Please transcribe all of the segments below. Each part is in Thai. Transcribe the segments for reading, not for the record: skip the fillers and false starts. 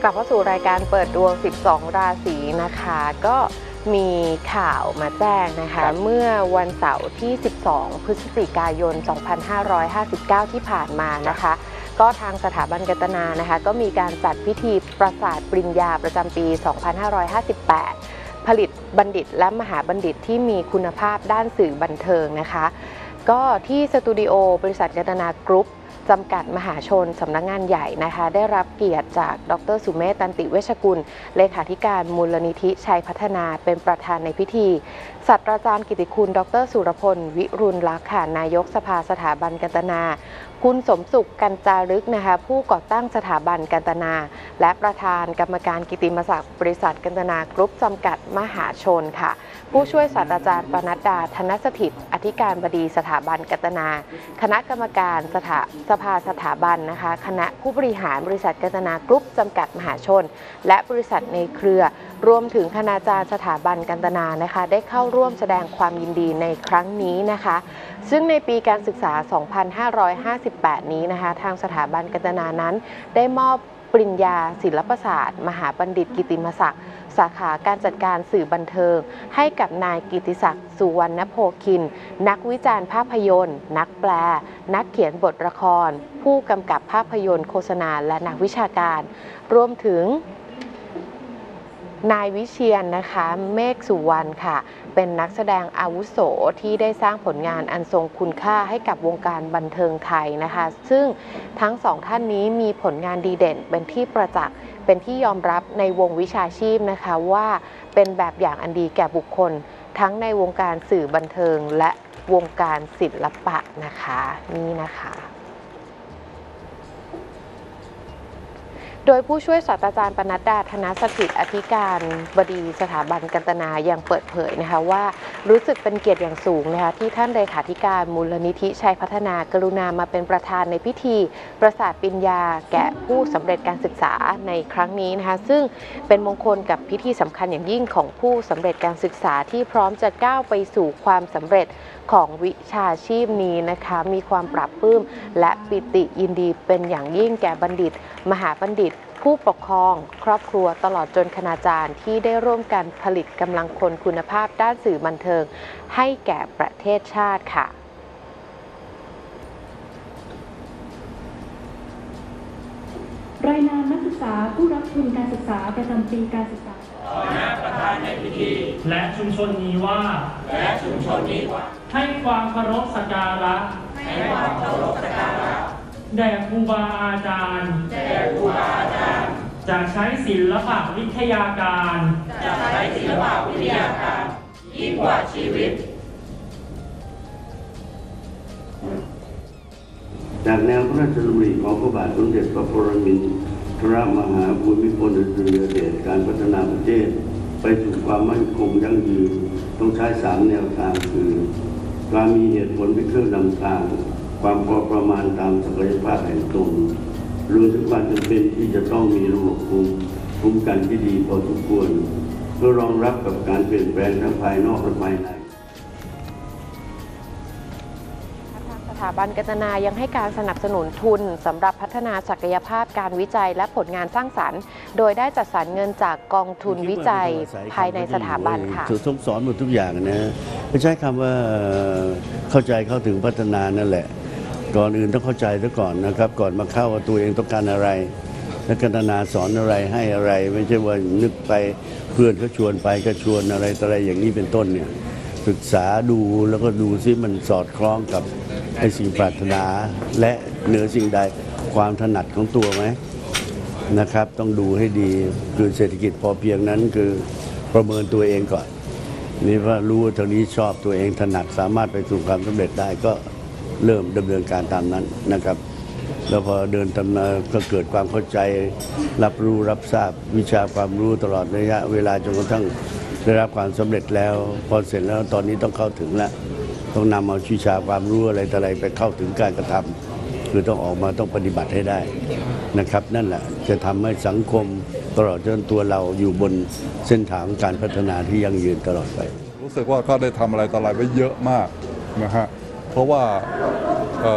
ลับเข้าสู่รายการเปิดดวง 12 ราศีนะคะก็มีข่าวมาแจ้งนะคะเมื่อวันเสาร์ที่ 12 พฤศจิกายน 2559 ที่ผ่านมานะคะก็ทางสถาบันกัตนานะคะก็มีการจัดพิธีประกาศปริญญาประจำปี 2558 ผลิตบัณฑิตและมหาบัณฑิตที่มีคุณภาพด้านสื่อบันเทิงนะคะก็ที่สตูดิโอบริษัทกัตนากรุ๊ปจำกัดมหาชนสำนักงานใหญ่นะคะได้รับเกียรติจากดร.สุเมธ ตันติเวชกุลเลขาธิการมูลนิธิชัยพัฒนาเป็นประธานในพิธีศาสตราจารย์กิติคุณดร.สุรพลวิรุณลักษณ์ค่ะนายกสภาสถาบันกัตนาคุณสมสุขกันจารึกนะคะผู้ก่อตั้งสถาบันกัตนาและประธานกรรมการกิตติมศักดิ์บริษัทกัตนากรุ๊ปจำกัดมหาชนค่ะผู้ช่วยศาสตราจารย์ปนัดดาธนสถิตอธิการบดีสถาบันกัตนาคณะกรรมการสภาสถาบันนะคะคณะผู้บริหารบริษัทกัตนากรุ๊ปจำกัดมหาชนและบริษัทในเครือรวมถึงคณาจารย์สถาบันกัตนานะคะได้เข้าร่วมแสดงความยินดีในครั้งนี้นะคะซึ่งในปีการศึกษา 2558 นี้นะคะทางสถาบันกัตนานั้นได้มอบปริญญาศิลปศาสตร์มหาบัณฑิตกิตติมศักดิ์สาขาการจัดการสื่อบันเทิงให้กับนายกิติศักดิ์สุวรรณโภคินนักวิจารณ์ภาพยนตร์นักแปลนักเขียนบทละครผู้กำกับภาพยนตร์โฆษณาและนักวิชาการรวมถึงนายวิเชียรนะคะเมฆสุวรรณค่ะเป็นนักแสดงอาวุโสที่ได้สร้างผลงานอันทรงคุณค่าให้กับวงการบันเทิงไทยนะคะซึ่งทั้งสองท่านนี้มีผลงานดีเด่นเป็นที่ประจักษ์เป็นที่ยอมรับในวงวิชาชีพนะคะว่าเป็นแบบอย่างอันดีแก่บุคคลทั้งในวงการสื่อบันเทิงและวงการศิลปะนะคะนี่นะคะโดยผู้ช่วยศาสตราจารย์ปนัดดาธนสถิตอธิการบดีสถาบันกัตนายังเปิดเผยนะคะว่ารู้สึกเป็นเกียรติอย่างสูงนะคะที่ท่านเลขาธิการมูลนิธิชัยพัฒนากรุณามาเป็นประธานในพิธีประกาศปริญญาแก่ผู้สำเร็จการศึกษาในครั้งนี้นะคะซึ่งเป็นมงคลกับพิธีสำคัญอย่างยิ่งของผู้สำเร็จการศึกษาที่พร้อมจะก้าวไปสู่ความสำเร็จของวิชาชีพนี้นะคะมีความปรับปลื้มและปิติยินดีเป็นอย่างยิ่งแก่บัณฑิตมหาบัณฑิตผู้ปกครองครอบครัวตลอดจนคณาจารย์ที่ได้ร่วมกันผลิตกำลังคนคุณภาพด้านสื่อบันเทิงให้แก่ประเทศชาติค่ะรายงานนักศึกษาผู้รับทุนการศึกษาประจำปีการศึกษาประธานในพิธีและชุมชนนี้ว่าให้ความเคารพสักการะแด่ครูบาอาจารย์จะใช้ศิลปะวิทยาการยิ่งกว่าชีวิตจากแนวพระราชดำริของพระบาทสมเด็จพระปรมินทรมหาภูมิพลอดุลยเดชการพัฒนาประเทศไปสู่ความมั่นคงยั่งยืนต้องใช้3แนวทางคือการมีเหตุผลเป็นเครื่องนำทางความพอประมาณตามศักยภาพแห่งตนรวมถึงความจำเป็นที่จะต้องมีระบบคุ้มกันที่ดีพอสมควรเพื่อรองรับกับการเปลี่ยนแปลงทั้งภายนอกและภายในสถาบันกัตนายังให้การสนับสนุนทุนสำหรับพัฒนาศักยภาพการวิจัยและผลงานสร้างสรรค์โดยได้จัดสรรเงินจากกองทุนวิจัยภายในสถาบันค่ะทุกสอนหมดทุกอย่างนะไม่ใช่คำว่าเข้าใจเข้าถึงพัฒนานั่นแหละก่อนอื่นต้องเข้าใจซะก่อนนะครับก่อนมาเข้าตัวเองต้องการอะไรและกัตนาสอนอะไรให้อะไรไม่ใช่ว่านึกไปเพื่อนก็ชวนไปก็ชวนอะไรอย่างนี้เป็นต้นเนี่ยศึกษาดูแล้วก็ดูซิมันสอดคล้องกับไอ้สิ่งปรารถนาและเหนือสิ่งใดความถนัดของตัวไหมนะครับต้องดูให้ดีคือเศรษฐกิจพอเพียงนั้นคือประเมินตัวเองก่อนนี่ว่ารู้ว่าทางนี้ชอบตัวเองถนัดสามารถไปสู่ความสำเร็จได้ก็เริ่มดำเนินการตามนั้นนะครับแล้วพอเดินตามก็เกิดความเข้าใจรับรู้รับทราบวิชาความรู้ตลอดระยะเวลาจนกระทั่งได้รับความสำเร็จแล้วพอเสร็จแล้วตอนนี้ต้องเข้าถึงแล้วต้องนำเอาวิชาความรู้อะไรต่ออะไรไปเข้าถึงการกระทำคือต้องออกมาต้องปฏิบัติให้ได้นะครับนั่นแหละจะทำให้สังคมตลอดจนตัวเราอยู่บนเส้นทางการพัฒนาที่ยั่งยืนตลอดไปรู้สึกว่าเขาได้ทำอะไรต่ออะไรไว้เยอะมากนะฮะเพราะว่า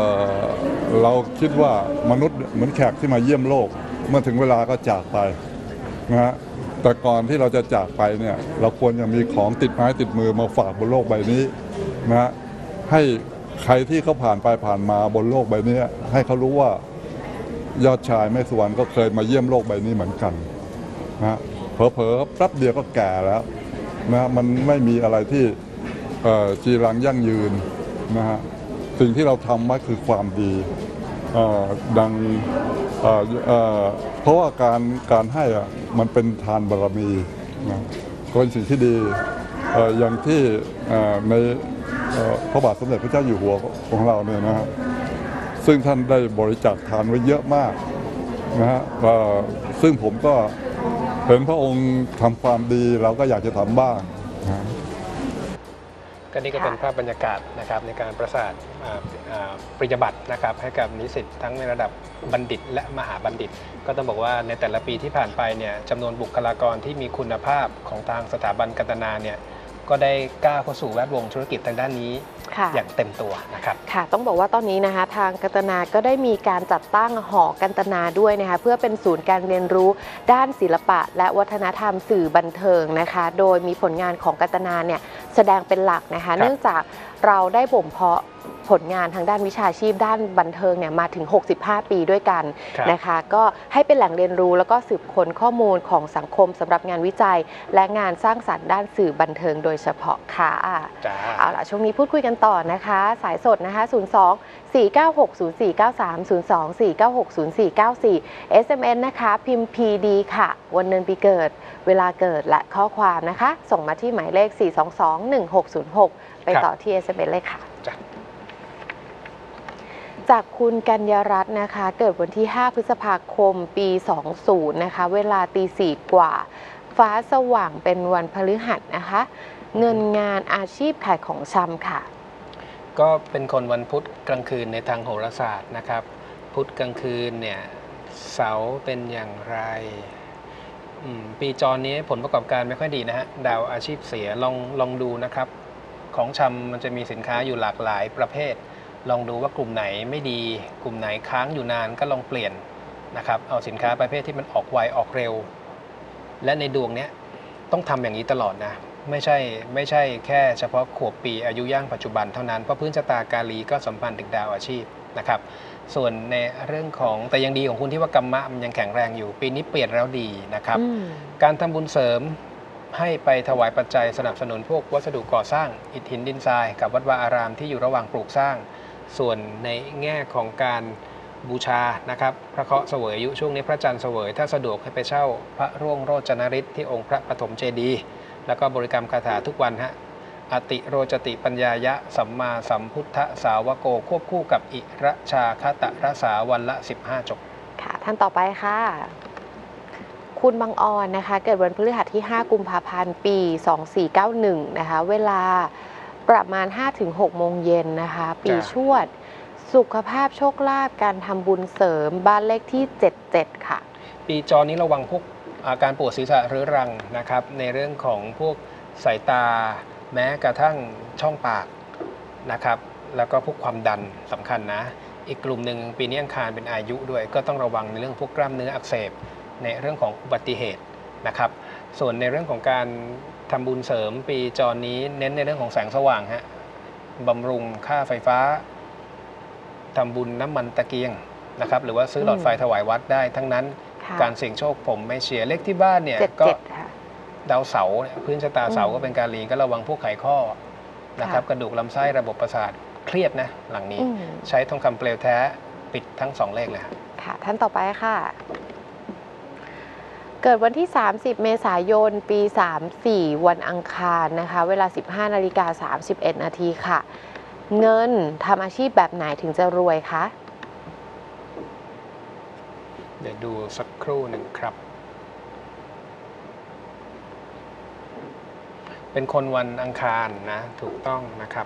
เราคิดว่ามนุษย์เหมือนแขกที่มาเยี่ยมโลกเมื่อถึงเวลาก็จากไปนะฮะแต่ก่อนที่เราจะจากไปเนี่ยเราควรจะมีของติดไม้ติดมือมาฝากบนโลกใบนี้นะฮะให้ใครที่เขาผ่านไปผ่านมาบนโลกใบนี้ให้เขารู้ว่ายอดชายแม่สุวรรณก็เคยมาเยี่ยมโลกใบนี้เหมือนกันนะเผลอๆแป๊บเดียวก็แก่แล้วนะมันไม่มีอะไรที่จีรังยั่งยืนนะฮะสิ่งที่เราทำไว้คือความดีดังเพราะว่าการให้มันเป็นทานบารมีนะก็เป็นสิ่งที่ดีอย่างที่ในพระบาทสมเด็จพระเจ้าอยู่หัวของเราเนี่ยนะฮะซึ่งท่านได้บริจาคทานไว้เยอะมากนะฮะซึ่งผมก็เห็นพระองค์ทำความดีเราก็อยากจะทำบ้างนะก็นี่ก็เป็นภาพบรรยากาศนะครับในการประสานปริญญาบัตรนะครับให้กับนิสิตทั้งในระดับบัณฑิตและมหาบัณฑิตก็ต้องบอกว่าในแต่ละปีที่ผ่านไปเนี่ยจำนวนบุคลากรที่มีคุณภาพของทางสถาบันกันตนาเนี่ยก็ได้ก้าวเข้าสู่แวดวงธุรกิจทางด้านนี้อย่างเต็มตัวนะครับค่ะต้องบอกว่าตอนนี้นะคะทางกันตนาก็ได้มีการจัดตั้งหอกันตนาด้วยนะคะเพื่อเป็นศูนย์การเรียนรู้ด้านศิลปะและวัฒนธรรมสื่อบันเทิงนะคะโดยมีผลงานของกันตนาเนี่ยแสดงเป็นหลักนะคะเนื่องจากเราได้บ่มเพาะผลงานทางด้านวิชาชีพด้านบันเทิงเนี่ยมาถึง65ปีด้วยกันนะคะก็ให้เป็นแหล่งเรียนรู้แล้วก็สืบค้นข้อมูลของสังคมสำหรับงานวิจัยและงานสร้างสรรค์ด้านสื่อบันเทิงโดยเฉพาะค่ะเอาล่ะช่วงนี้พูดคุยกันต่อนะคะสายสดนะคะ02-496-0493 02-496-0494 SMS นะคะพิมพ์ PD ค่ะวันเดือนปีเกิดเวลาเกิดและข้อความนะคะส่งมาที่หมายเลข422-1606ไปต่อที่ SMS เลยค่ะจากคุณกัญญารัตน์นะคะเกิดวันที่5พฤษภาคมปี20นะคะเวลาตี 4 กว่าฟ้าสว่างเป็นวันพฤหัสนะคะเงินงานอาชีพขายของชำค่ะก็เป็นคนวันพุธกลางคืนในทางโหราศาสตร์นะครับพุธกลางคืนเนี่ยเสาเป็นอย่างไรปีจรนี้ผลประกอบการไม่ค่อยดีนะฮะดาวอาชีพเสียลองดูนะครับของชำมันจะมีสินค้าอยู่หลากหลายประเภทลองดูว่ากลุ่มไหนไม่ดีกลุ่มไหนค้างอยู่นานก็ลองเปลี่ยนนะครับเอาสินค้าประเภทที่มันออกไวออกเร็วและในดวงนี้ต้องทำอย่างนี้ตลอดนะไม่ใช่แค่เฉพาะขวบปีอายุย่างปัจจุบันเท่านั้นเพราะพื้นชะตากาลีก็สัมพันธ์ถึงดาวอาชีพนะครับส่วนในเรื่องของแต่ยังดีของคุณที่ว่ากรรมะมันยังแข็งแรงอยู่ปีนี้เปลี่ยนแล้วดีนะครับการทำบุญเสริมให้ไปถวายปัจจัยสนับสนุนพวกวัสดุก่อสร้างอิฐหินดินทรายกับวัดวาอารามที่อยู่ระหว่างปลูกสร้างส่วนในแง่ของการบูชานะครับพระเคราะห์เสวยอายุช่วงนี้พระจันทร์เสวยถ้าสะดวกให้ไปเช่าพระร่วงโรจนฤทธิ์ที่องค์พระปฐมเจดีย์แล้วก็บริกรรมคาถาทุกวันฮะอติโรจติปัญญายะสัมมาสัมพุทธสาวโกควบคู่กับอิระชาคตรสาวันละ15จบค่ะท่านต่อไปค่ะคุณบังออนนะคะเกิดวันพฤหัสที่5กุมภาพันธ์ปี2491นะคะเวลาประมาณ 5-6 โมงเย็นนะคะปีชวดสุขภาพโชคลาภการทำบุญเสริมบ้านเลขที่77ค่ะปีจอนี้ระวังพวกอาการปวดศีรษะเรื้อรังนะครับในเรื่องของพวกสายตาแม้กระทั่งช่องปากนะครับแล้วก็พวกความดันสำคัญนะอีกกลุ่มหนึ่งปีนี้อังคารเป็นอายุด้วยก็ต้องระวังในเรื่องพวกกล้ามเนื้ออักเสบในเรื่องของอุบัติเหตุนะครับส่วนในเรื่องของการทำบุญเสริมปีจรนี้เน้นในเรื่องของแสงสว่างฮะบำรุงค่าไฟฟ้าทำบุญน้ำมันตะเกียงนะครับหรือว่าซื้อหลอดไฟถวายวัดได้ทั้งนั้นการเสี่ยงโชคผมไม่เชียร์เลขที่บ้านเนี่ยก็ดาวเสาร์พื้นชะตาเสาร์ก็เป็นการลีก็ระวังพวกไขข้อนะครับกระดูกลำไส้ระบบประสาทเครียดนะหลังนี้ใช้ทองคำเปลวแท้ปิดทั้ง2เลขเลยค่ะท่านต่อไปค่ะเกิดวันที่30เมษายนปี34วันอังคารนะคะเวลา 15:31 นาทีค่ะเงินทำอาชีพแบบไหนถึงจะรวยคะเดี๋ยวดูสักครู่หนึ่งครับเป็นคนวันอังคารนะถูกต้องนะครับ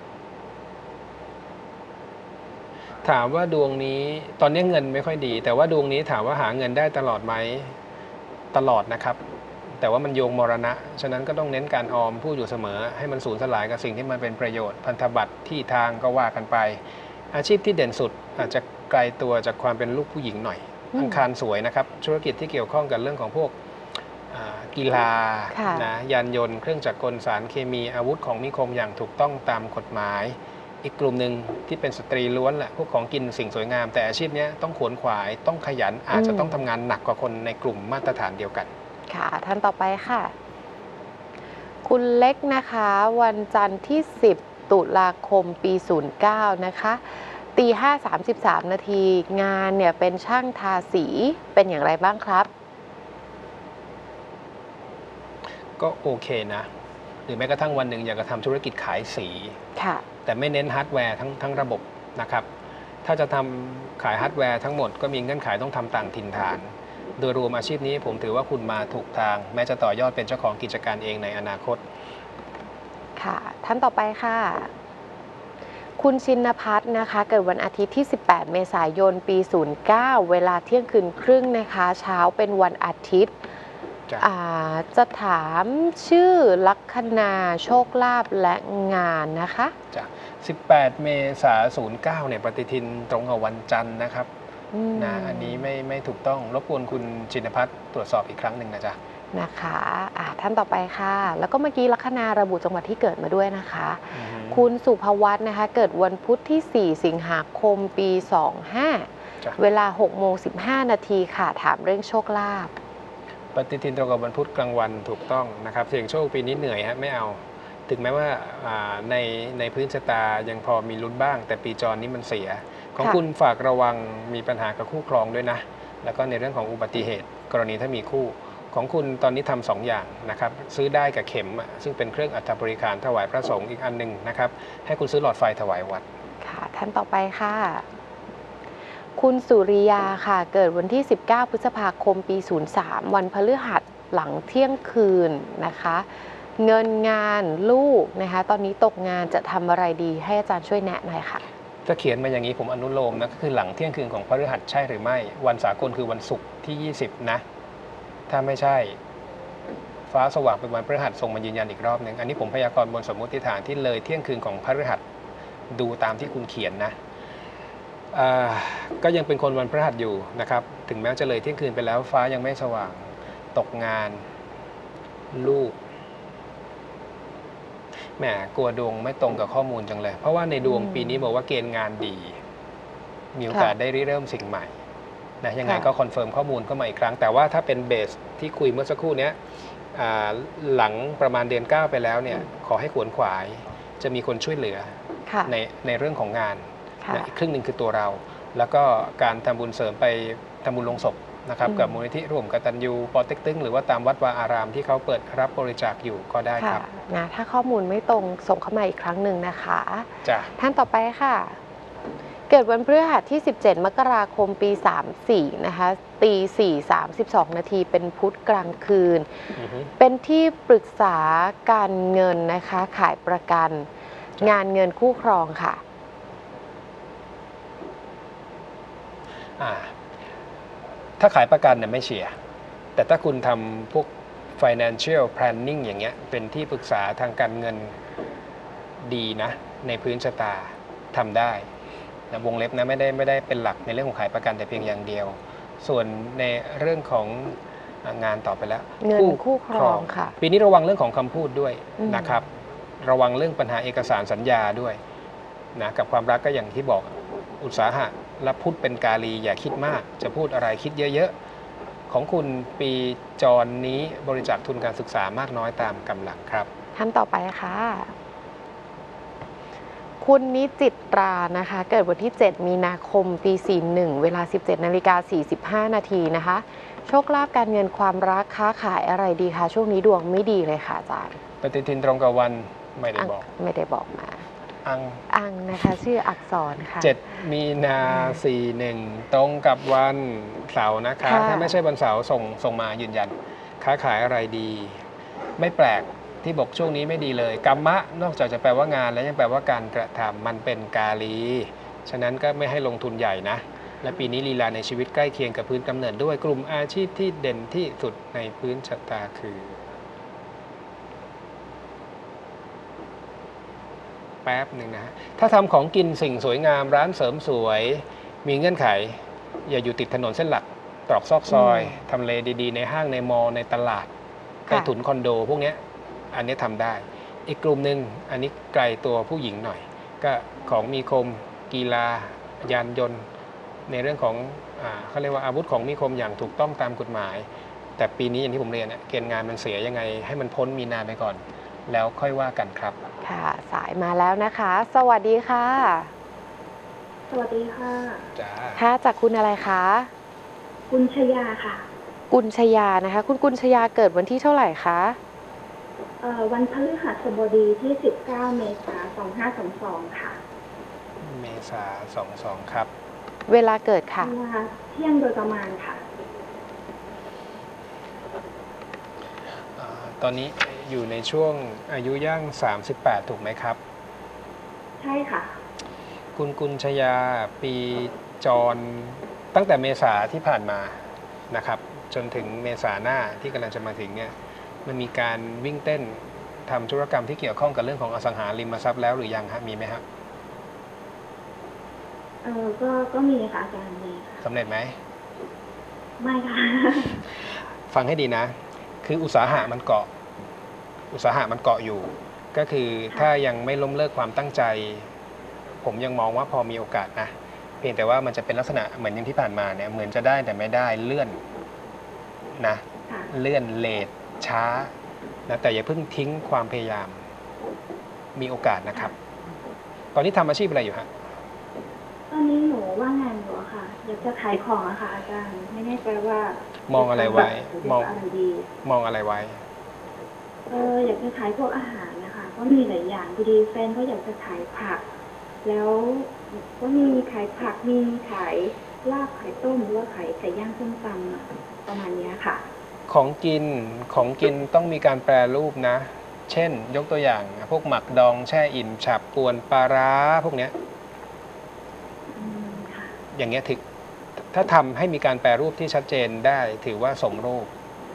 ถามว่าดวงนี้ตอนนี้เงินไม่ค่อยดีแต่ว่าดวงนี้ถามว่าหาเงินได้ตลอดไหมตลอดนะครับแต่ว่ามันโยงมรณะฉะนั้นก็ต้องเน้นการออมพูดอยู่เสมอให้มันสูญสลายกับสิ่งที่มันเป็นประโยชน์พันธบัตรที่ทางก็ว่ากันไปอาชีพที่เด่นสุดอาจจะไกลตัวจากความเป็นลูกผู้หญิงหน่อยอังคารสวยนะครับธุรกิจที่เกี่ยวข้องกับเรื่องของพวกกีฬาค่ะนะยานยนต์เครื่องจักรกลสารเคมีอาวุธของมีคมอย่างถูกต้องตามกฎหมาย อีกกลุ่มหนึ่งที่เป็นสตรีล้วนแหละพวกของกินสิ่งสวยงามแต่อาชีพนี้ต้องขวนขวายต้องขยันอาจจะต้องทำงานหนักกว่าคนในกลุ่มมาตรฐานเดียวกัน ค่ะท่านต่อไปค่ะ คุณเล็กนะคะวันจันทร์ที่ 10 ตุลาคมปี 09 นะคะตี 5:33 นาทีงานเนี่ยเป็นช่างทาสีเป็นอย่างไรบ้างครับก็โอเคนะหรือแม้กระทั่งวันหนึ่งอยากจะทำธุรกิจขายสีค่ะแต่ไม่เน้นฮาร์ดแวร์ทั้งระบบนะครับถ้าจะทำขายฮาร์ดแวร์ทั้งหมดก็มีเงื่อนไขต้องทำต่างถิ่นฐาน โดยรวมอาชีพนี้ผมถือว่าคุณมาถูกทาง แม้จะต่อยอดเป็นเจ้าของกิจการเองในอนาคตค่ะ ท่านต่อไปค่ะ คุณชินพัฒน์นะคะ เกิดวันอาทิตย์ที่ 18 เมษายน ปี 09 เวลาเที่ยงคืนครึ่งนะคะ เช้าเป็นวันอาทิตย์ จะถามชื่อลัคนาโชคลาภและงานนะคะจ้ะ18 เมษายน 09 เนี่ยปฏิทินตรงกับวันจันทร์นะครับนะอันนี้ไม่ถูกต้องรบกวนคุณชินพัฒน์ตรวจสอบอีกครั้งหนึ่งนะจ๊ะนะคะท่านต่อไปค่ะแล้วก็เมื่อกี้ลัคนาระบุจังหวัดที่เกิดมาด้วยนะคะคุณสุภวัฒน์นะคะเกิดวันพุธที่ 4 สิงหาคมปี 25 เวลา 6:15 นาทีค่ะถามเรื่องโชคลาภปฏิทินตรงกับวันพุธกลางวันถูกต้องนะครับเสี่ยงโชคปีนี้เหนื่อยฮะไม่เอาถึงแม้ว่าในพื้นชะตายังพอมีลุ้นบ้างแต่ปีจรนี้มันเสียของคุณฝากระวังมีปัญหากับคู่ครองด้วยนะแล้วก็ในเรื่องของอุบัติเหตุกรณีถ้ามีคู่ของคุณตอนนี้ทำ2 อย่างนะครับซื้อได้กับเข็มซึ่งเป็นเครื่องอัฐบริการถวายพระสงฆ์อีกอันหนึ่งนะครับให้คุณซื้อหลอดไฟถวายวัดค่ะท่านต่อไปค่ะคุณสุริยาค่ะเกิดวันที่ 19 พฤษภาคมปี 03 วันพฤหัสหลังเที่ยงคืนนะคะเงินงานลูกนะคะตอนนี้ตกงานจะทำอะไรดีให้อาจารย์ช่วยแนะหน่อยค่ะถ้าเขียนมาอย่างนี้ผมอนุโลมนะก็คือหลังเที่ยงคืนของพฤหัสใช่หรือไม่วันสากลคือวันศุกร์ที่ 20 นะถ้าไม่ใช่ฟ้าสว่างเป็นวันพฤหัสส่งมายืนยันอีกรอบหนึ่งอันนี้ผมพยากรณ์บนสมมติฐานที่เลยเที่ยงคืนของพฤหัสดูตามที่คุณเขียนนะก็ยังเป็นคนวันพฤหัสอยู่นะครับถึงแม้จะเลยเที่ยงคืนไปแล้วฟ้ายังไม่สว่างตกงานลูกแหมกลัวดวงไม่ตรงกับข้อมูลจังเลยเพราะว่าในดวงปีนี้บอกว่าเกณฑ์งานดีมีโอกาสได้ริเริ่มสิ่งใหม่นะยังไงก็คอนเฟิร์มข้อมูลเข้ามาอีกครั้งแต่ว่าถ้าเป็นเบสที่คุยเมื่อสักครู่นี้หลังประมาณเดือน 9 ไปแล้วเนี่ยขอให้ขวนขวายจะมีคนช่วยเหลือในเรื่องของงานนะอีกครึ่งหนึ่งคือตัวเราแล้วก็การทำบุญเสริมไปทำบุญลงศพนะครับกับมูลนิธิร่วมกตัญญูปอเต็กตึงหรือว่าตามวัดวาอารามที่เขาเปิดรับบริจาคอยู่ก็ได้ครับนะถ้าข้อมูลไม่ตรงส่งเข้ามาอีกครั้งหนึ่งนะคะจ้ะท่านต่อไปค่ะเกิดวันพฤหัสที่ 17 มกราคมปี 34 นะคะตี 4:32 นาทีเป็นพุธกลางคืนเป็นที่ปรึกษาการเงินนะคะขายประกันงานเงินคู่ครองค่ะถ้าขายประกันเนี่ยไม่เชียร์แต่ถ้าคุณทำพวก financial planning อย่างเงี้ยเป็นที่ปรึกษาทางการเงินดีนะในพื้นชะตาทำได้นะวงเล็บนะไม่ได้เป็นหลักในเรื่องของขายประกันแต่เพียงอย่างเดียวส่วนในเรื่องของงานต่อไปแล้วเงินคู่ครองค่ะปีนี้ระวังเรื่องของคำพูดด้วยนะครับระวังเรื่องปัญหาเอกสารสัญญาด้วยนะกับความรักก็อย่างที่บอกอุตสาหะและพูดเป็นกาลีอย่าคิดมากจะพูดอะไรคิดเยอะๆของคุณปีจรนี้บริจาคทุนการศึกษามากน้อยตามกำลังครับท่านต่อไปค่ะคุณนิจิตรานะคะเกิดวันที่ 7 มีนาคมปี 41 เวลา 17:45 นาทีนะคะโชคลาภการเงินความรักค้าขายอะไรดีคะช่วงนี้ดวงไม่ดีเลยค่ะอาจารย์ปฏิทินตรงกับวันไม่ได้บอกมาอังนะคะชื่ออักษรค่ะ 7 มีนา 41 ตรงกับวันเสาร์นะคะถ้าไม่ใช่วันเสาร์ส่งมายืนยันค้าขายอะไรดีไม่แปลกที่บอกช่วงนี้ไม่ดีเลยกัมมะนอกจากจะแปลว่างานแล้วยังแปลว่าการกระทำมันเป็นกาลีฉะนั้นก็ไม่ให้ลงทุนใหญ่นะและปีนี้ลีลาในชีวิตใกล้เคียงกับพื้นกำเนิดด้วยกลุ่มอาชีพที่เด่นที่สุดในพื้นชะตาคือแป๊บหนึ่งนะถ้าทำของกินสิ่งสวยงามร้านเสริมสวยมีเงื่อนไขอย่าอยู่ติดถนนเส้นหลักตรอกซอกซอยทำเลดีๆในห้างในมอลในตลาดใต้ถุนคอนโดพวกเนี้ยอันนี้ทำได้ อีกกลุ่มหนึ่งอันนี้ไกลตัวผู้หญิงหน่อย ก็ของมีคมกีฬายานยนต์ในเรื่องของเขาเรียกว่าอาวุธของมีคมอย่างถูกต้องตามกฎหมาย แต่ปีนี้อย่างที่ผมเรียนเกณฑ์งานมันเสียยังไงให้มันพ้นมีนาไปก่อน แล้วค่อยว่ากันครับค่ะ สายมาแล้วนะคะ สวัสดีค่ะสวัสดีค่ะจ้าค่ะจากคุณอะไรคะกุญชยาค่ะกุญชยานะคะ คุณกุญชยาเกิดวันที่เท่าไหร่คะวันพฤหัสบดีที่ 19 เมษายน 2522 ค่ะเมษา22ครับเวลาเกิดค่ะเวลาเที่ยงโดยประมาณค่ะตอนนี้อยู่ในช่วงอายุย่าง38ถูกไหมครับใช่ค่ะคุณกุญชยาปีจรตั้งแต่เมษาที่ผ่านมานะครับจนถึงเมษาหน้าที่กำลังจะมาถึงเนี่ยมันมีการวิ่งเต้นทำธุรกรรมที่เกี่ยวข้องกับเรื่องของอสังหาริมทรัพย์แล้วหรือยังฮะมีไหมครับก็มีค่ะอาจารย์มีค่ะสำเร็จไหมไม่ค่ะฟังให้ดีนะ คืออุตสาหะมันเกาะอยู่ ก็คือถ้ายังไม่ล้มเลิกความตั้งใจ ผมยังมองว่าพอมีโอกาสนะเพียงแต่ว่ามันจะเป็นลักษณะเหมือนอย่างที่ผ่านมาเนี่ยเหมือนจะได้แต่ไม่ได้เลื่อนนะค่ะเลื่อนเลทช้านะแต่อย่าเพิ่งทิ้งความพยายามมีโอกาสนะครับ ตอนนี้ทำอาชีพอะไรอยู่ฮะตอนนี้หนูว่างงานอยู่อะค่ะ อยากจะขายของอะค่ะอาจารย์ ไม่แน่ใจว่ามองอะไรไว้มองอะไรดีมองอะไรไว้อยากจะขายพวกอาหารนะคะก็มีหลายอย่างพอดีแฟนก็อยากจะขายผัก แล้วก็มีขายผักมีขายลาบขายต้มหรือว่าขายไก่ย่างส้มตำอะประมาณเนี้ยค่ะของกินต้องมีการแปรรูปนะ เช่น ยกตัวอย่างพวกหมักดองแช่อิ่มฉับป่วนปลาร้าพวกเนี้ยค่ะอย่างเงี้ยถ้าทำให้มีการแปรรูปที่ชัดเจนได้ถือว่าสมรูป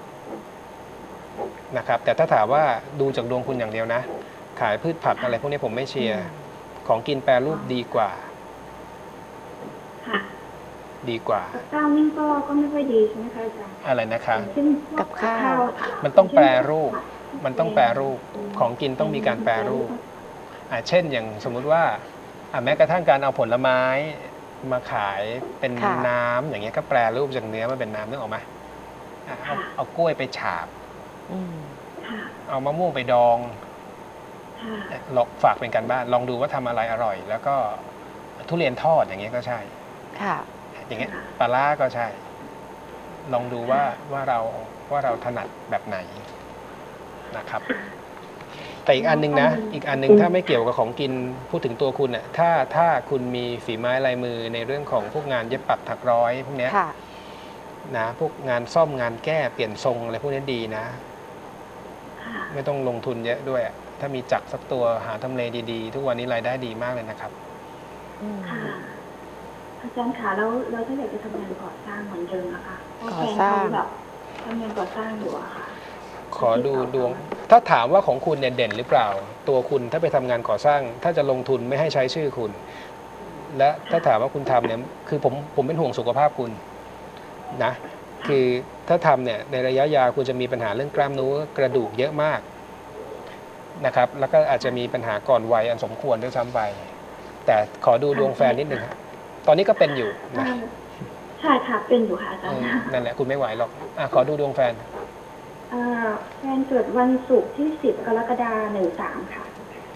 นะครับแต่ถ้าถามว่าดูจากดวงคุณอย่างเดียวนะ ขายพืชผักอะไรพวกนี้ผมไม่เชียร์ของกินแปรรูปดีกว่าค่ะดีกว่ากับข้าวนี่ก็ไม่ค่อยดีใช่ไหมคะอาจารย์อะไรนะคะอย่างเช่นพวกับข้าวค่ะมันต้องแปรรูป มันต้องแปรรูปของกินต้องมีการแปรรูปเช่นอย่างสมมุติว่าแม้กระทั่งการเอาผลไม้มาขายเป็นค่ะน้ำอย่างเงี้ยก็แปรรูปจากเนื้อมาเป็นน้ำนึกออกไหมเอากล้วยไปฉาบอืมค่ะเอามะม่วงไปดองค่ะลองฝากเป็นการบ้านลองดูว่าทำอะไรอร่อย แล้วก็ทุเรียนทอดอย่างเงี้ยก็ใช่ค่ะอย่างเงี้ยปลาร้าก็ใช่ ลองดูว่าเราถนัดแบบไหนนะครับ แต่อีกอันนึงนะอีกอันนึงถ้าไม่เกี่ยวกับของกินพูดถึงตัวคุณน่ะถ้าคุณมีฝีไม้ลายมือในเรื่องของพวกงานเย็บปักถักร้อยพวกเนี้ยค่ะนะพวกงานซ่อมงานแก้เปลี่ยนทรงอะไรพวกนี้ดีนะค่ะไม่ต้องลงทุนเยอะด้วยถ้ามีจักรสักตัวหาทำเลดีๆ ทุกวันนี้รายได้ดีมากเลยนะครับอืมค่ะ อาจารย์คะแล้วถ้าอยากจะทำงานก่อสร้างเหมือนเดิมนะคะเพะก่อสร้างแฟนเขแบบทำงานก่อสร้างอยู่อะค่ะขอดูดวง ถ้าถามว่าของคุณเนี่ยเด่นหรือเปล่า ตัวคุณถ้าไปทำงานก่อสร้าง ถ้าจะลงทุนไม่ให้ใช้ชื่อคุณ และถ้าถามว่าคุณทำเนี่ยคือผมเป็นห่วงสุขภาพคุณนะคือถ้าทำเนี่ยในระยะยาวคุณจะมีปัญหาเรื่องกล้ามเนื้อกระดูกเยอะมากนะครับแล้วก็อาจจะมีปัญหาก่อนวัยอันสมควรด้วยซ้ำไปแต่ขอดูดวงแฟนนิดหนึ่งครับตอนนี้ก็เป็นอยู่นะใช่ค่ะ เป็นอยู่ค่ะอาจารย์นั่นแหละคุณไม่ไหวหรอกขอดูดวงแฟนแฟนเกิดวันศุกร์ที่ 10 กรกฎาคม 13 ค่ะ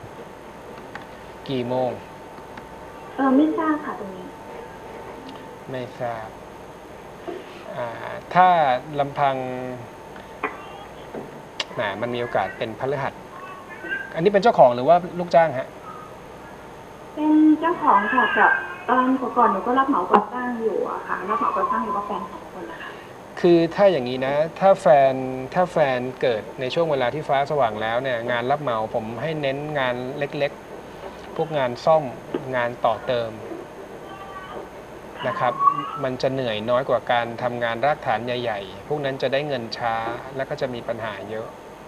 กี่โมงไม่ทราบค่ะตรงนี้ไม่ทราบถ้าลำพังมันมีโอกาสเป็นพฤหัสอันนี้เป็นเจ้าของหรือว่าลูกจ้างฮะเป็นเจ้าของค่ะกับตอนก่อนหนูก็รับเหมาก่อสร้างอยู่อะค่ะ รับเหมาก่อสร้างอยู่กับแฟน2 คนนะคะคือถ้าอย่างนี้นะถ้าแฟนเกิดในช่วงเวลาที่ฟ้าสว่างแล้วเนี่ยงานรับเหมาผมให้เน้นงานเล็กๆพวกงานซ่อมงานต่อเติมนะครับมันจะเหนื่อยน้อยกว่าการทำงานรากฐานใหญ่ๆพวกนั้นจะได้เงินช้าแล้วก็จะมีปัญหาเยอะ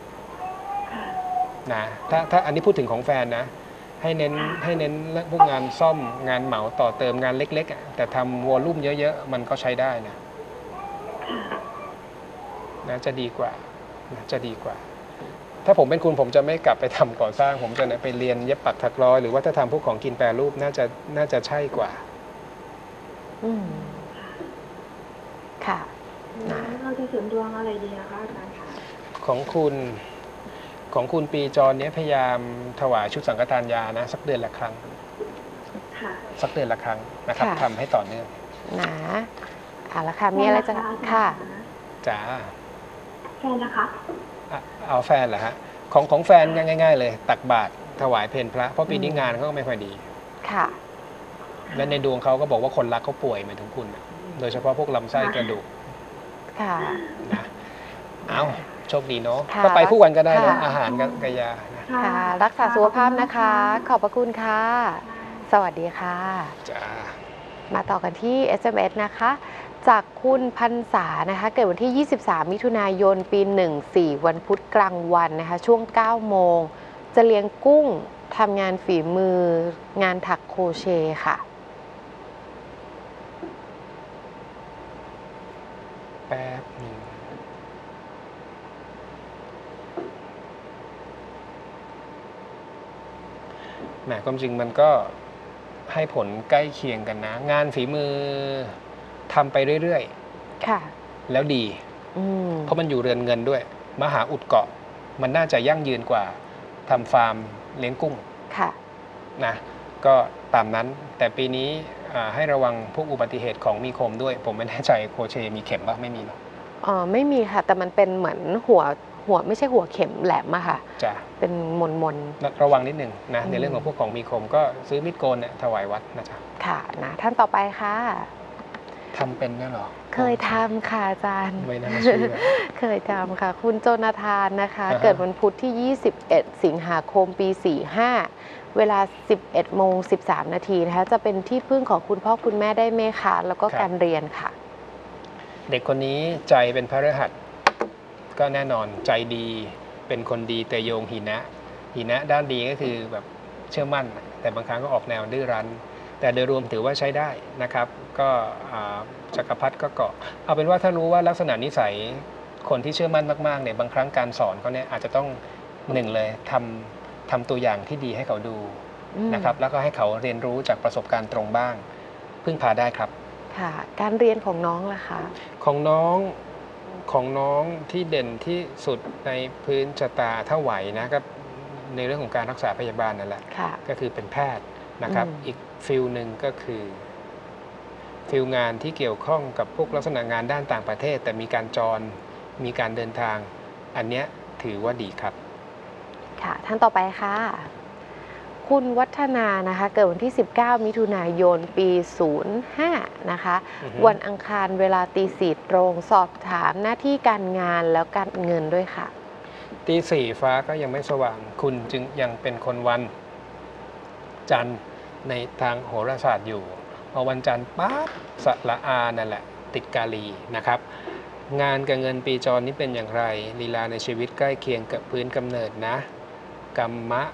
นะถ้าอันนี้พูดถึงของแฟนนะให้เน้นพวกงานซ่อมงานเหมาต่อเติมงานเล็กๆแต่ทำวอลลุ่มเยอะๆมันก็ใช้ได้นะจะดีกว่าจะดีกว่า ถ้าผมเป็นคุณผมจะไม่กลับไปทำก่อสร้างผมจะไปเรียนเย็บปักถักร้อยหรือว่าถ้าทำพวกของกินแปรรูปน่าจะใช่กว่าอืมค่ะแล้วเราจะเสริมดวงอะไรดีนะคะอาจารย์คะของคุณปีจรเนี้ยพยายามถวายชุดสังฆทานยานะสักเดือนละครั้งค่ะสักเดือนละครั้งนะครับค่ะทำให้ต่อเนื่องนะเอาละค่ะ มีอะไรจะค่ะจ้าแค่นะคะเอาแฟนเหรอฮะของแฟนง่ายๆเลยตักบาตรถวายเพลพระเพราะปีนี้งานเขาก็ไม่ค่อยดีค่ะและในดวงเขาก็บอกว่าคนรักเขาป่วยเหมือนถึงคุณน่ะโดยเฉพาะพวกลำไส้กระดูกค่ะนะเอาโชคดีเนาะค่ะก็ไปคู่กันก็ได้นะค่ะอาหารกับยานะค่ะ รักษาสุขภาพนะคะ ขอบพระคุณค่ะ สวัสดีค่ะจ้ามาต่อกันที่ SMS นะคะ จากคุณพันษานะคะ เกิดวันที่ 23 มิถุนายน ปี 14 วันพุธกลางวันนะคะ ช่วง 9 โมง จะเลี้ยงกุ้ง ทำงานฝีมือ งานถักโครเชต์ค่ะแป๊บหนึ่งแหมความจริงมันก็ให้ผลใกล้เคียงกันนะ งานฝีมือทำไปเรื่อยค่ะๆ แล้วดีอืมเพราะมันอยู่เรือนเงินด้วย มหาอุดเกาะ มันน่าจะยั่งยืนกว่าทำฟาร์มเลี้ยงกุ้งค่ะนะก็ตามนั้นแต่ปีนี้ให้ระวังพวกอุบัติเหตุของมีคมด้วย ผมไม่แน่ใจโครเชต์มีเข็มบ้างไม่มีหรอกไม่มีค่ะ แต่มันเป็นเหมือนหัวไม่ใช่หัวเข็มแหลมอะค่ะจ้ะเป็นมนระวังนิดหนึ่งนะอืมในเรื่องของพวกของมีคมก็ซื้อมีดโกนเนี่ยถวายวัดนะจ๊ะค่ะนะท่านต่อไปค่ะทำเป็นด้วยเหรอเคยทำค่ะอาจารย์ไม่น่าเชื่อเคยทำค่ะ คุณโจนาธานนะคะอ่าฮะเกิดวันพุธที่ 21 สิงหาคม ปี 45 เวลา 11 โมง 13 นาทีนะคะ จะเป็นที่พึ่งของคุณพ่อคุณแม่ได้ไหมคะ แล้วก็การเรียนค่ะเด็กคนนี้ใจเป็นพระฤหัสก็แน่นอนใจดีเป็นคนดีแต่โยงหินะด้านดีก็คือแบบเชื่อมั่น แต่บางครั้งก็ออกแนวดื้อรั้น แต่โดยรวมถือว่าใช้ได้นะครับ ก็จักรพรรดิก็เกาะเอาเป็นว่าถ้ารู้ว่าลักษณะนิสัยคนที่เชื่อมั่นมากๆเนี่ยบางครั้งการสอนเขาเนี่ยอาจจะต้องหนึ่งเลยทำตัวอย่างที่ดีให้เขาดูนะครับ แล้วก็ให้เขาเรียนรู้จากประสบการณ์ตรงบ้างพึ่งพาได้ครับค่ะ การเรียนของน้องล่ะคะของน้องที่เด่นที่สุดในพื้นชะตาถ้าไหวนะก็ในเรื่องของการรักษาพยาบาลนั่นแหละค่ะก็คือเป็นแพทย์นะครับ อีกฟิลหนึ่งก็คือฟิลงานที่เกี่ยวข้องกับพวกลักษณะงานด้านต่างประเทศ แต่มีการจรมีการเดินทาง อันเนี้ยถือว่าดีครับค่ะ ท่านต่อไปค่ะ คุณวัฒนานะคะ เกิดวันที่ 19 มิถุนายน ปี 05 นะคะอือฮึวันอังคารเวลาตี 4 ตรง สอบถามหน้าที่การงานแล้วการเงินด้วยค่ะตีสี่ฟ้าก็ยังไม่สว่าง คุณจึงยังเป็นคนวันจันทร์ในทางโหราศาสตร์อยู่พอวันจันทร์ปั๊บสระอานั่นแหละติดกาลีนะครับ งานกับเงินปีจรนี้เป็นอย่างไรลีลาในชีวิตใกล้เคียงกับพื้นกำเนิดนะกรรมะ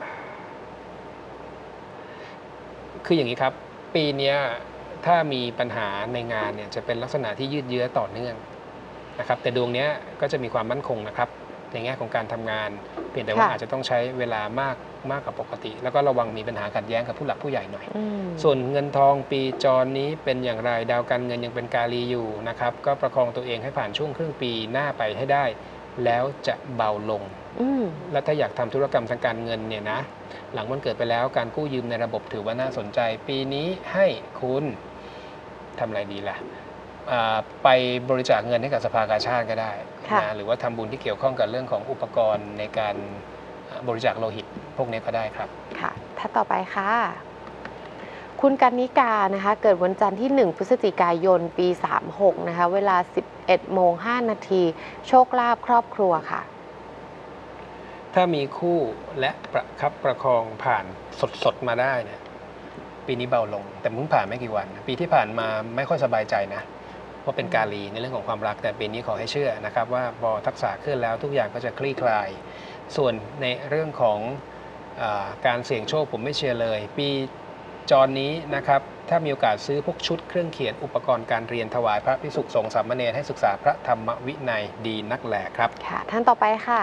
คืออย่างนี้ครับ ปีนี้ถ้ามีปัญหาในงานเนี่ยจะเป็นลักษณะที่ยืดเยื้อต่อเนื่องนะครับ แต่ดวงนี้ก็จะมีความมั่นคงนะครับ ในแง่ของการทำงานเพียงแต่ว่าค่ะอาจจะต้องใช้เวลามากกว่าปกติ แล้วก็ระวังมีปัญหาขัดแย้งกับผู้หลักผู้ใหญ่หน่อย ส่วนเงินทองปีจรนี้เป็นอย่างไรดาวการเงินยังเป็นกาลีอยู่นะครับ ก็ประคองตัวเองให้ผ่านช่วงครึ่งปีหน้าไปให้ได้ แล้วจะเบาลง และถ้าอยากทำธุรกรรมทางการเงินเนี่ยนะหลังวันเกิดไปแล้วการกู้ยืมในระบบถือว่าน่าสนใจ ปีนี้ให้คุณทำอะไรดีล่ะไปบริจาคเงินให้กับสภากาชาติก็ได้ค่ะนะหรือว่าทำบุญที่เกี่ยวข้องกับเรื่องของอุปกรณ์ในการบริจาคโลหิตพวกนี้ก็ได้ครับค่ะท่านต่อไปค่ะ คุณกันนิกานะคะ เกิดวันจันทร์ที่ 1 พฤศจิกายน ปี 36 นะคะ เวลา 11 โมง 5 นาที โชคลาภครอบครัวค่ะถ้ามีคู่และประคับประคองผ่านสดๆมาได้เนี่ยปีนี้เบาลง แต่เพิ่งผ่านไม่กี่วัน ปีที่ผ่านมาไม่ค่อยสบายใจนะเพราะเป็นกาลีในเรื่องของความรักแต่ปีนี้ขอให้เชื่อนะครับว่าพอทักษะขึ้นแล้วทุกอย่างก็จะคลี่คลาย ส่วนในเรื่องของการเสี่ยงโชคผมไม่เชื่อเลยจรนี้นะครับถ้ามีโอกาสซื้อพวกชุดเครื่องเขียนอุปกรณ์การเรียนถวายพระภิกษุสงฆ์สามเณรให้ศึกษาพระธรรมวินัยดีนักแลครับค่ะท่านต่อไปค่ะ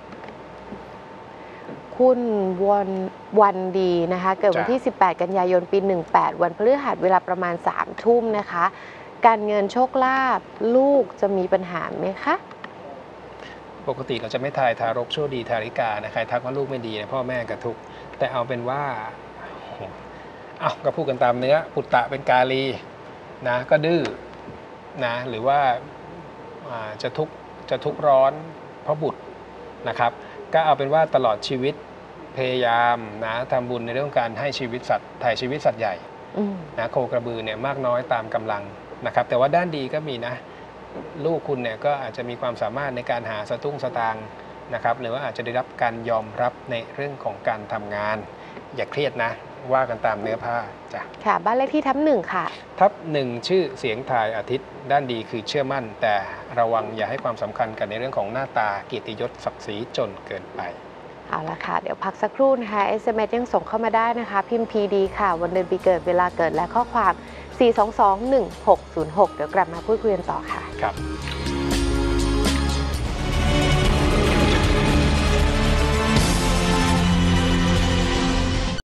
คุณวันดีนะคะเกิดวันที่ 18 กันยายน ปี 18 วันพฤหัสเวลาประมาณ 3 ทุ่มนะคะการเงินโชคลาภลูกจะมีปัญหาไหมคะปกติเราจะไม่ทายทารกชั่วดีทาริกานะใครทักว่าลูกไม่ดีนะพ่อแม่กระทุกแต่เอาเป็นว่าก็พูดกันตามเนื้อปุตตะเป็นกาลีนะก็ดื้อนะหรือว่าจะทุกข์ร้อนเพราะบุตรนะครับก็เอาเป็นว่าตลอดชีวิตพยายามนะทำบุญในเรื่องการให้ชีวิตสัตว์ถ่ายชีวิตสัตว์ใหญ่นะโคกระบือเนี่ยมากน้อยตามกำลังนะครับแต่ว่าด้านดีก็มีนะลูกคุณเนี่ยก็อาจจะมีความสามารถในการหาสตุ้งสตางค์นะครับหรือว่าอาจจะได้รับการยอมรับในเรื่องของการทำงานอย่าเครียดนะว่ากันตามเนื้อผ้าจ้ะค่ะบ้านเลขที่ทับ 1ค่ะทับ 1ชื่อเสียงทายอาทิตย์ด้านดีคือเชื่อมั่นแต่ระวังอย่าให้ความสำคัญกันในเรื่องของหน้าตาเกียรติยศศักดิ์ศรีจนเกินไปเอาละค่ะเดี๋ยวพักสักครู่นะคะ SMS ยังส่งเข้ามาได้นะคะพิมพ์ PD ค่ะวันเดือนปีเกิดเวลาเกิดและข้อความ 4221606 เดี๋ยวกลับมาพูดคุยกันต่อค่ะครับ